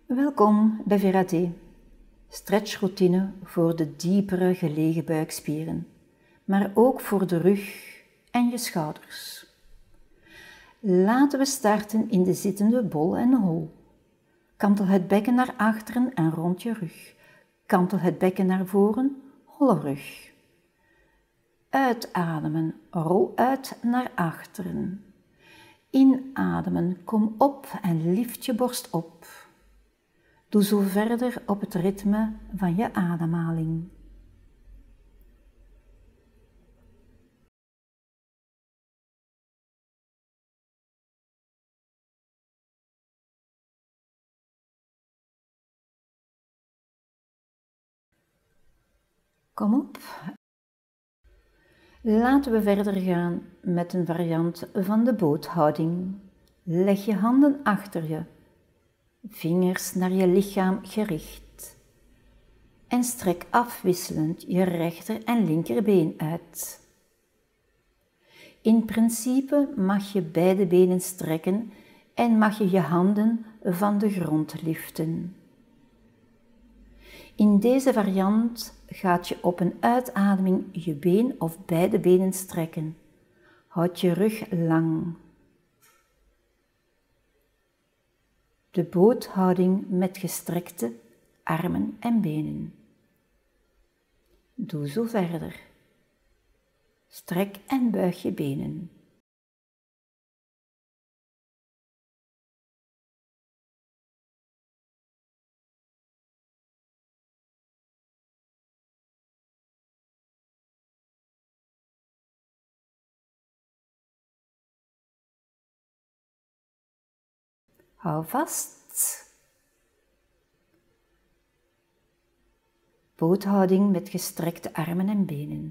Welkom bij VRAT, stretchroutine voor de diepere gelegen buikspieren, maar ook voor de rug en je schouders. Laten we starten in de zittende bol en hol. Kantel het bekken naar achteren en rond je rug. Kantel het bekken naar voren, holle rug. Uitademen, rol uit naar achteren. Inademen, kom op en lift je borst op. Doe zo verder op het ritme van je ademhaling. Kom op. Laten we verder gaan met een variant van de boothouding. Leg je handen achter je, vingers naar je lichaam gericht en strek afwisselend je rechter en linkerbeen uit. In principe mag je beide benen strekken en mag je je handen van de grond liften. In deze variant gaat je op een uitademing je been of beide benen strekken. Houd je rug lang. De boothouding met gestrekte armen en benen. Doe zo verder. Strek en buig je benen. Hou vast. Boothouding met gestrekte armen en benen.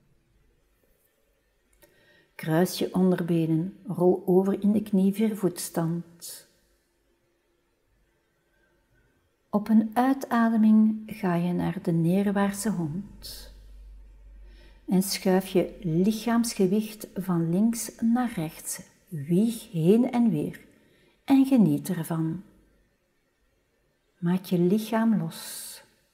Kruis je onderbenen, rol over in de knie-viervoetstand. Op een uitademing ga je naar de neerwaartse hond en schuif je lichaamsgewicht van links naar rechts, wieg heen en weer en geniet ervan. Maak je lichaam los.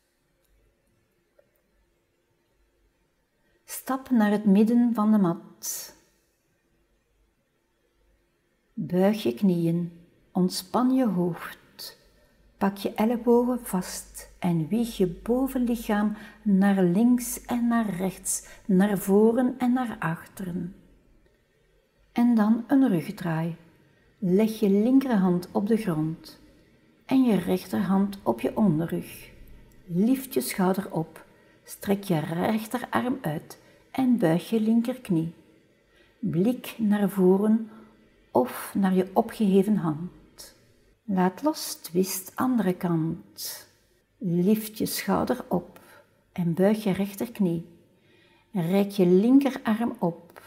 Stap naar het midden van de mat. Buig je knieën, ontspan je hoofd, pak je ellebogen vast en wieg je bovenlichaam naar links en naar rechts, naar voren en naar achteren. En dan een rugdraai. Leg je linkerhand op de grond en je rechterhand op je onderrug. Lift je schouder op, strek je rechterarm uit en buig je linkerknie. Blik naar voren of naar je opgeheven hand. Laat los, twist andere kant. Lift je schouder op en buig je rechterknie. Reik je linkerarm op.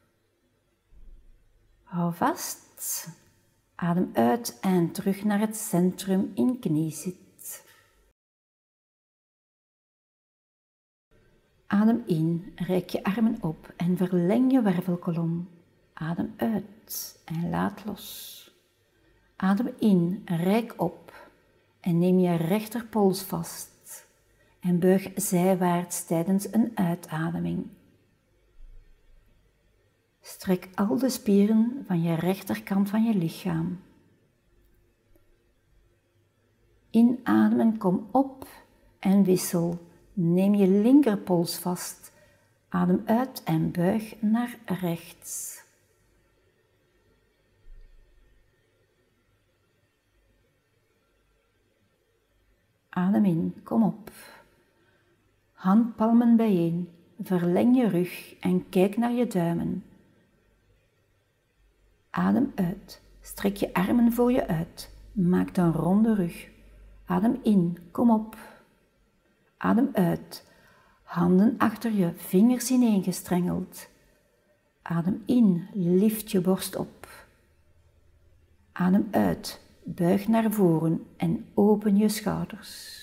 Hou vast. Adem uit en terug naar het centrum in kniezit. Adem in, reik je armen op en verleng je wervelkolom. Adem uit en laat los. Adem in, reik op en neem je rechterpols vast en buig zijwaarts tijdens een uitademing. Strek al de spieren van je rechterkant van je lichaam. Inademen, kom op en wissel. Neem je linkerpols vast. Adem uit en buig naar rechts. Adem in, kom op. Handpalmen bijeen. Verleng je rug en kijk naar je duimen. Adem uit. Strek je armen voor je uit. Maak een ronde rug. Adem in, kom op. Adem uit. Handen achter je, vingers ineengestrengeld. Adem in, lift je borst op. Adem uit, buig naar voren en open je schouders.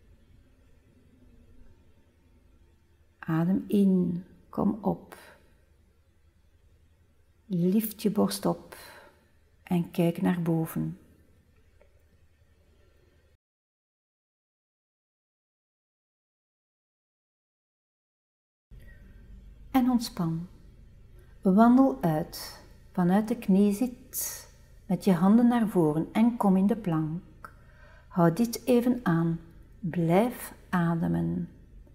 Adem in, kom op. Lift je borst op en kijk naar boven. En ontspan. Wandel uit, vanuit de kniezit, met je handen naar voren en kom in de plank. Houd dit even aan, blijf ademen.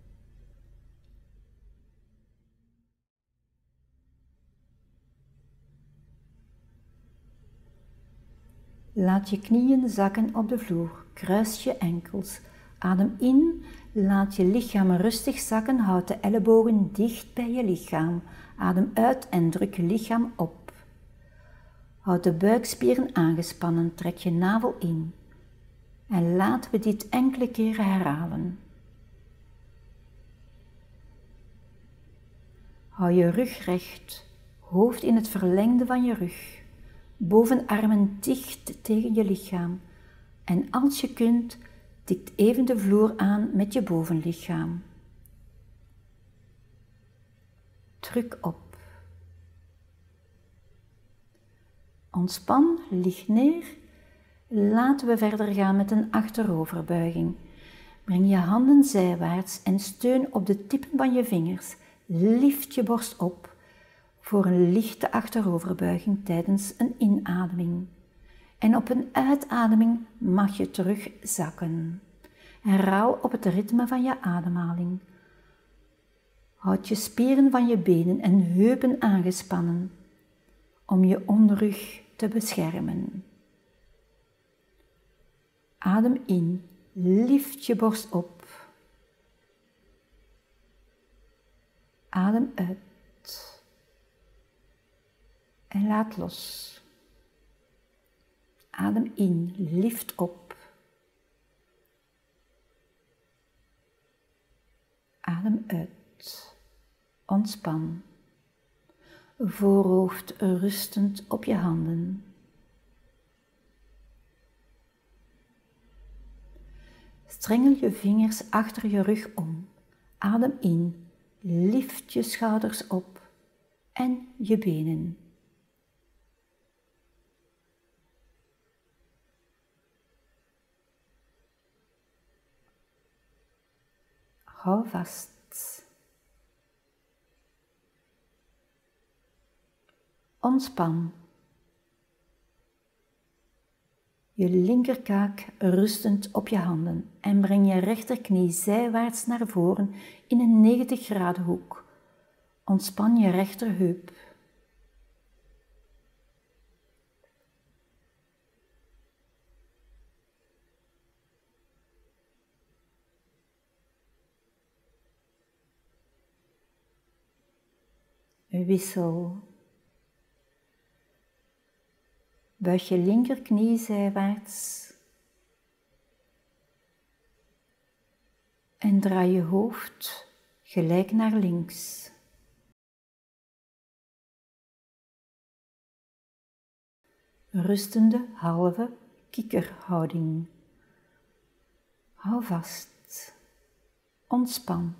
Laat je knieën zakken op de vloer, kruis je enkels. Adem in, laat je lichaam rustig zakken, houd de ellebogen dicht bij je lichaam. Adem uit en druk je lichaam op. Houd de buikspieren aangespannen, trek je navel in. En laten we dit enkele keren herhalen. Hou je rug recht, hoofd in het verlengde van je rug. Bovenarmen dicht tegen je lichaam. En als je kunt, tikt even de vloer aan met je bovenlichaam. Druk op. Ontspan, lig neer. Laten we verder gaan met een achteroverbuiging. Breng je handen zijwaarts en steun op de tippen van je vingers. Lift je borst op voor een lichte achteroverbuiging tijdens een inademing. En op een uitademing mag je terug zakken. Herhaal op het ritme van je ademhaling. Houd je spieren van je benen en heupen aangespannen om je onderrug te beschermen. Adem in, lift je borst op. Adem uit en laat los. Adem in, lift op. Adem uit, ontspan. Voorhoofd rustend op je handen. Strengel je vingers achter je rug om. Adem in, lift je schouders op en je benen. Hou vast. Ontspan. Je linkerkaak rustend op je handen en breng je rechterknie zijwaarts naar voren in een 90 graden hoek. Ontspan je rechterheup. Wissel. Buig je linkerknie zijwaarts en draai je hoofd gelijk naar links. Rustende halve kikkerhouding. Hou vast. Ontspan.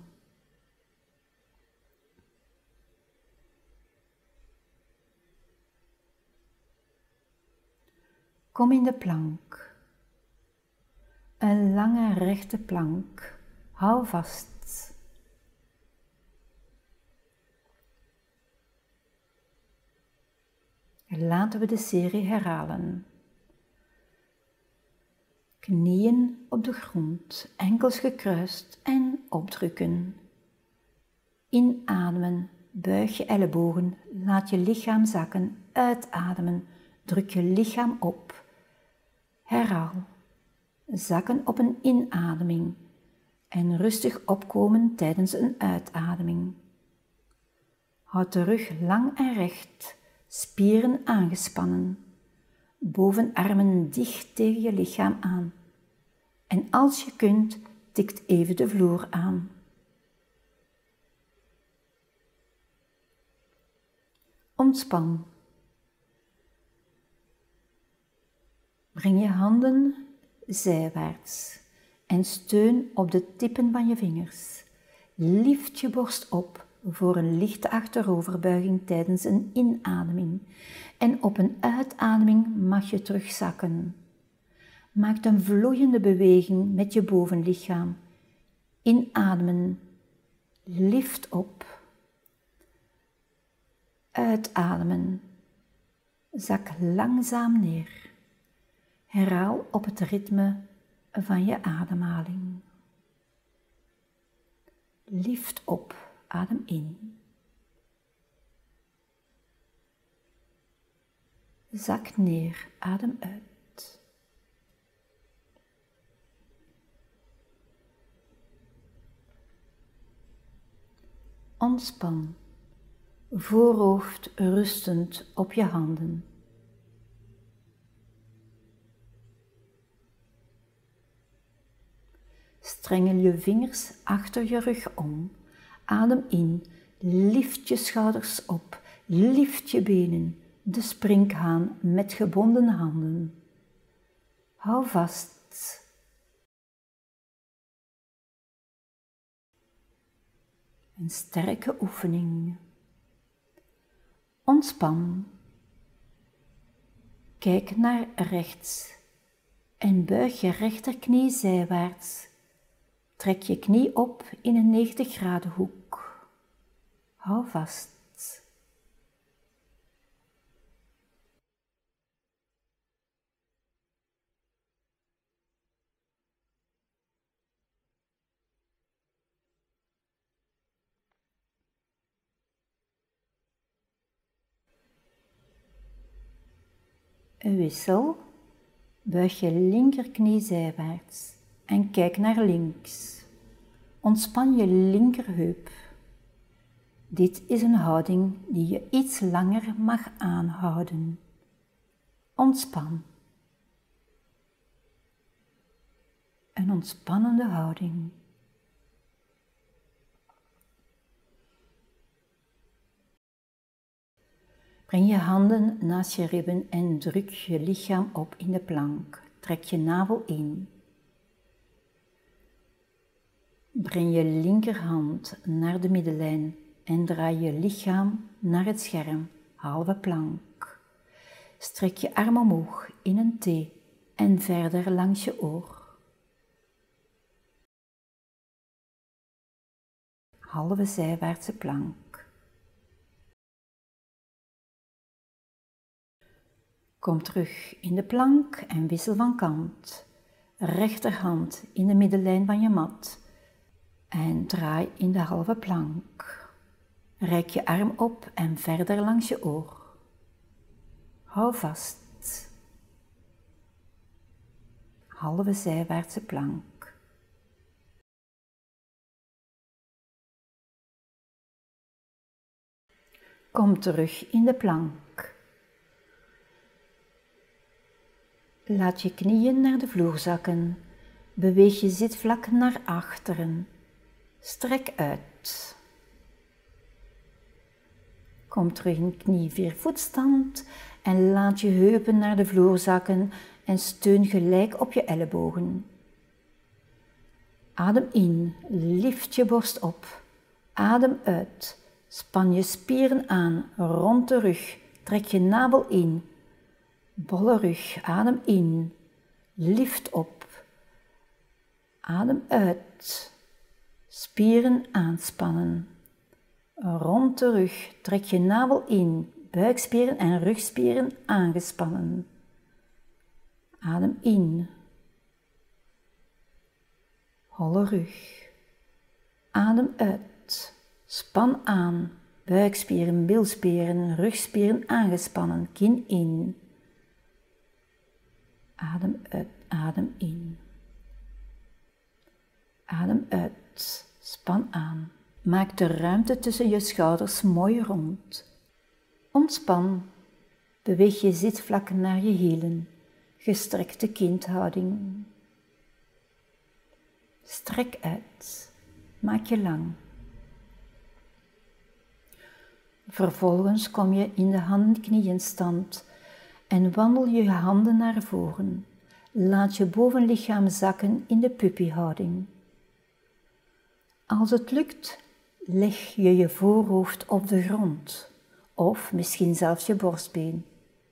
Kom in de plank. Een lange rechte plank. Hou vast. Laten we de serie herhalen. Knieën op de grond, enkels gekruist en opdrukken. Inademen, buig je ellebogen, laat je lichaam zakken, uitademen, druk je lichaam op. Herhaal. Zakken op een inademing en rustig opkomen tijdens een uitademing. Houd de rug lang en recht, spieren aangespannen, bovenarmen dicht tegen je lichaam aan. En als je kunt, tikt even de vloer aan. Ontspan. Breng je handen zijwaarts en steun op de tippen van je vingers. Lift je borst op voor een lichte achteroverbuiging tijdens een inademing en op een uitademing mag je terugzakken. Maak een vloeiende beweging met je bovenlichaam. Inademen, lift op. Uitademen, zak langzaam neer. Herhaal op het ritme van je ademhaling. Lift op, adem in. Zak neer, adem uit. Ontspan, voorhoofd rustend op je handen. Strengel je vingers achter je rug om. Adem in, lift je schouders op, lift je benen, de sprinkhaan met gebonden handen. Hou vast. Een sterke oefening. Ontspan. Kijk naar rechts en buig je rechterknie zijwaarts. Trek je knie op in een 90 graden hoek. Hou vast. Wissel. Buig je linkerknie zijwaarts en kijk naar links. Ontspan je linkerheup. Dit is een houding die je iets langer mag aanhouden. Ontspan. Een ontspannende houding. Breng je handen naast je ribben en druk je lichaam op in de plank. Trek je navel in. Breng je linkerhand naar de middenlijn en draai je lichaam naar het scherm, halve plank. Strek je arm omhoog in een T en verder langs je oor. Halve zijwaartse plank. Kom terug in de plank en wissel van kant. Rechterhand in de middenlijn van je mat en draai in de halve plank. Reik je arm op en verder langs je oor. Hou vast. Halve zijwaartse plank. Kom terug in de plank. Laat je knieën naar de vloer zakken. Beweeg je zitvlak naar achteren. Strek uit. Kom terug in knie-viervoetstand en laat je heupen naar de vloer zakken en steun gelijk op je ellebogen. Adem in, lift je borst op. Adem uit, span je spieren aan rond de rug, trek je navel in. Bolle rug, adem in, lift op. Adem uit, spieren aanspannen. Rond de rug, trek je navel in, buikspieren en rugspieren aangespannen. Adem in. Holle rug. Adem uit, span aan, buikspieren, bilspieren, rugspieren aangespannen, kin in. Adem uit, adem in. Adem uit, span aan. Maak de ruimte tussen je schouders mooi rond. Ontspan. Beweeg je zitvlak naar je hielen. Gestrekte kindhouding. Strek uit. Maak je lang. Vervolgens kom je in de handen-knieën stand en wandel je handen naar voren. Laat je bovenlichaam zakken in de puppyhouding. Als het lukt, Leg je je voorhoofd op de grond of misschien zelfs je borstbeen.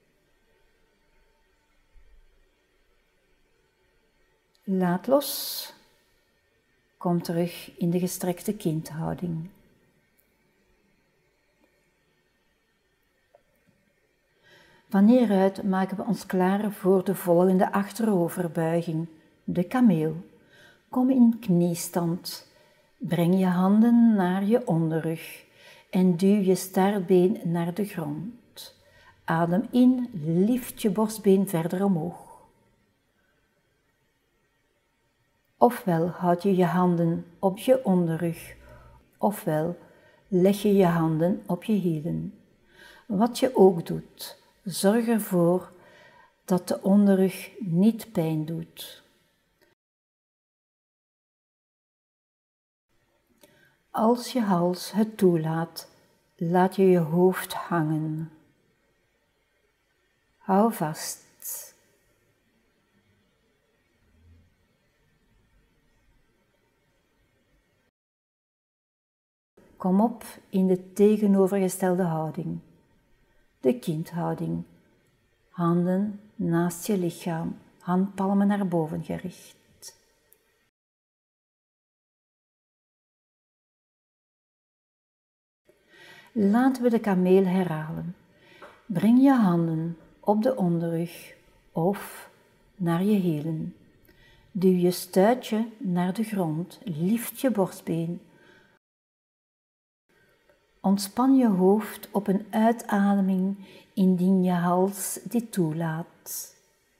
Laat los. Kom terug in de gestrekte kindhouding. Van hieruit maken we ons klaar voor de volgende achteroverbuiging, de kameel. Kom in kniestand. Breng je handen naar je onderrug en duw je staartbeen naar de grond. Adem in, lift je borstbeen verder omhoog. Ofwel houd je je handen op je onderrug, ofwel leg je je handen op je hielen. Wat je ook doet, zorg ervoor dat de onderrug niet pijn doet. Als je hals het toelaat, laat je je hoofd hangen. Hou vast. Kom op in de tegenovergestelde houding, de kindhouding. Handen naast je lichaam, handpalmen naar boven gericht. Laten we de kameel herhalen. Breng je handen op de onderrug of naar je hielen. Duw je stuitje naar de grond, lift je borstbeen. Ontspan je hoofd op een uitademing indien je hals dit toelaat.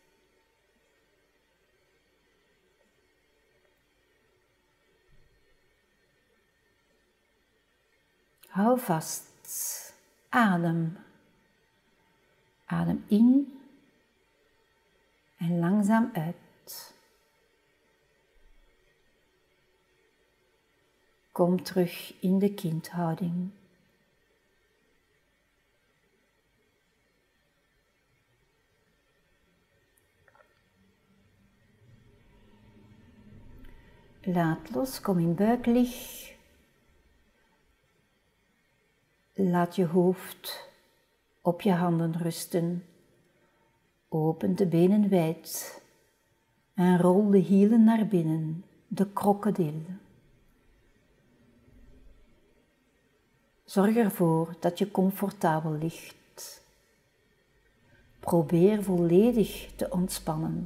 Hou vast. Adem. Adem in en langzaam uit. Kom terug in de kindhouding. Laat los, kom in buiklig. Laat je hoofd op je handen rusten. Open de benen wijd en rol de hielen naar binnen, de krokodil. Zorg ervoor dat je comfortabel ligt. Probeer volledig te ontspannen.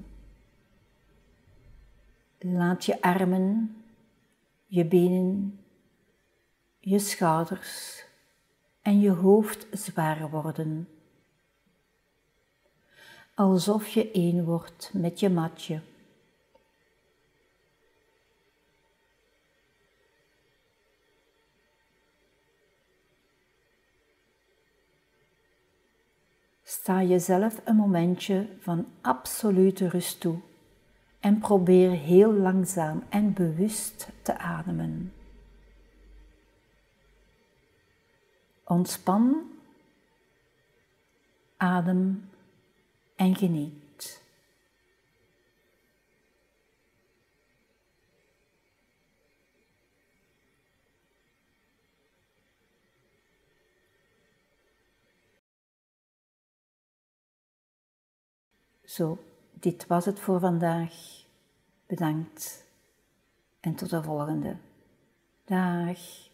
Laat je armen, je benen, je schouders en je hoofd zwaar worden. Alsof je één wordt met je matje. Sta jezelf een momentje van absolute rust toe en probeer heel langzaam en bewust te ademen. Ontspan, adem en geniet. Zo, dit was het voor vandaag. Bedankt en tot de volgende. Dag.